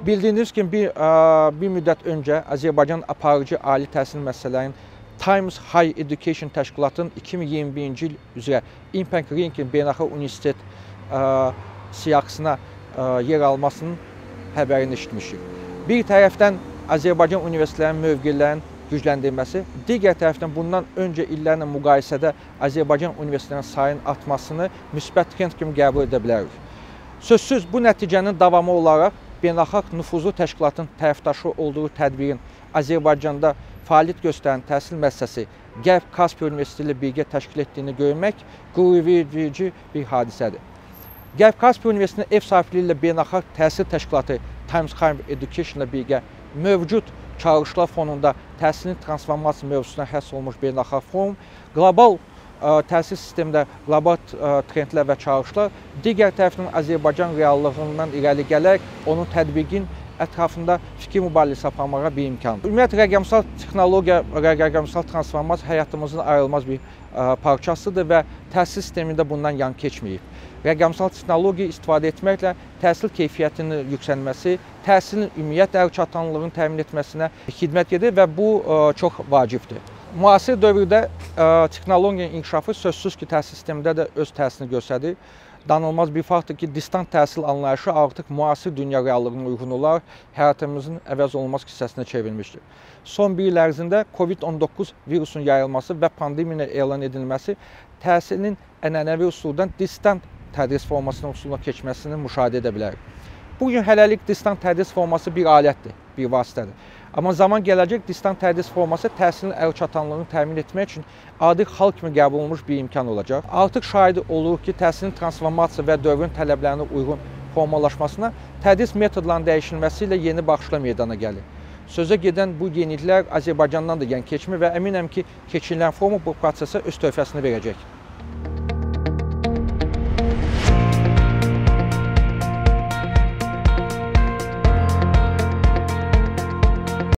Bildiyiniz kimi bir müddət öncə Azərbaycan aparıcı ali təhsil müəssisələrinin Times Higher Education təşkilatının 2021-ci il üzrə Impact Ranking Beynəlxalq Universitet siyahısına yer almasının həbərini eşitmişik. Bir tərəfdən Azərbaycan universitetlərinin mövqelərinin gücləndirilməsi, digər tərəfdən bundan öncə illərlə müqayisədə Azərbaycan universitetlərinin sayının artmasını müsbət trend kimi qəbul edə bilərik. Sözsüz bu nəticənin davamı olaraq beynəlxalq nüfuzlu təşkilatın tərəfdaşı olduğu tədbirin Azərbaycanda fəaliyyət göstərən təhsil müəssisəsi Qərb Kaspia Universiteti ilə birgə təşkil etdiyini görmək qürurverici bir hadisədir. Qərb Kaspia Universitetinin ev sahibliyi ilə beynəlxalq təhsil təşkilatı Times Higher Education ilə birgə mövcud çağırışlar fonunda təhsilin transformasiya mövzusuna həsr olunmuş beynəlxalq forum, qlobal təhsil sistemində qlobal trendlər və çağırışlar, digər tərəfdən Azərbaycan reallığından irəli gələrək onun tətbiqin ətrafında fikir mübadiləsi aparmağa bir imkandır. Ümumiyyətlə, rəqəmsal texnologiya, rəqəmsal transformasiya həyatımızın ayrılmaz bir parçasıdır və təhsil sistemində bundan yan keçməyib. Rəqəmsal texnologiya istifadə etməklə təhsil keyfiyyətinin yüksəlməsi, təhsilin ümumiyyətlə əlçatanlığını təmin etməsinə xidmət edir və bu çox vacibdir. Müasir dövrdə texnologiyanın inkişafı sözsüz ki, təhsil sistemində də öz təsirini göstərir. Danılmaz bir faktdır ki, distant təhsil anlayışı artıq müasir dünya reallığına uyğun olaraq həyatımızın əvəz olunmaz hissəsinə çevrilmişdir. Son bir il ərzində COVID-19 virusunun yayılması və pandemiya elan edilməsi təhsilin ənənəvi üsuldan distant tədris formasının üsuluna keçməsini müşahidə edə bilərik. Bugün hələlik distant tədris forması bir alətdir, bir vasitədir. Amma zaman gələcək distant tədris forması təhsilin əlçatanlığını təmin etmək üçün adi xalq kimi qəbul olunmuş bir imkan olacaq. Artıq şahid oluruq ki, təhsilin transformasiya və dövrün tələblərinə uyğun formalaşmasına tədris metodlarının dəyişilməsi ilə yeni baxışlar meydana gəlir. Sözə gedən bu yeniliklər Azərbaycandan da yəni keçmir və əminəm ki, keçirilən forum bu prosesə öz töhfəsini verəcək.